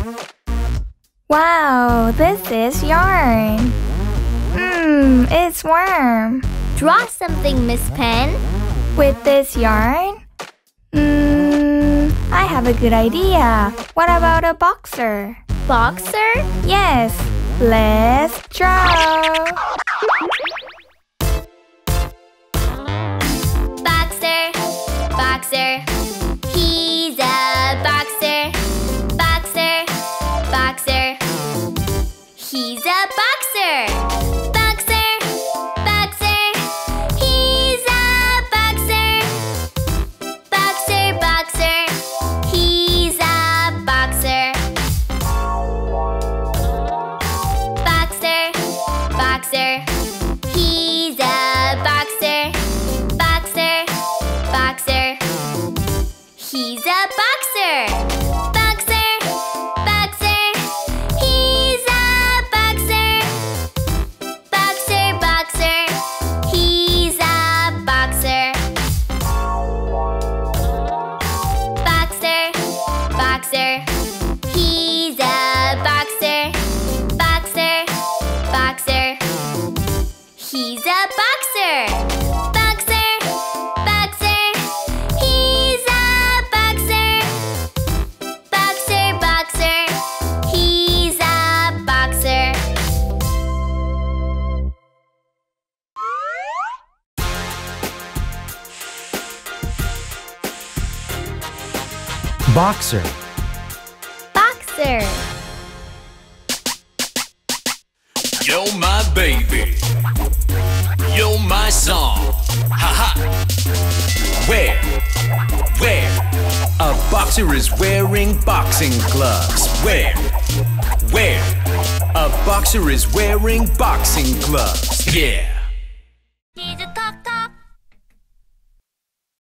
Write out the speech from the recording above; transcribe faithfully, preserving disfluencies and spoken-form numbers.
Wow, this is yarn. Mmm, it's warm. Draw something, Miss Pen. With this yarn? Mmm, I have a good idea. What about a boxer? Boxer? Yes, let's draw. Boxer, boxer. He's a boxer. Boxer, boxer. He's a boxer. Boxer, boxer. He's a boxer. Boxer, boxer. He's a boxer. Boxer, boxer. He's a boxer. Boxer, boxer. He's a boxer. Boxer, boxer. He's a boxer. Boxer, boxer. He's a boxer. Boxer, boxer. He's a boxer. Boxer, boxer. He's a boxer. Boxer, boxer. He's a boxer. Boxer, boxer. He's a boxer. Boxer. Boxer. You're my baby. You're my song. Ha ha. Where? Where? A boxer is wearing boxing gloves. Where? Where? A boxer is wearing boxing gloves. Yeah.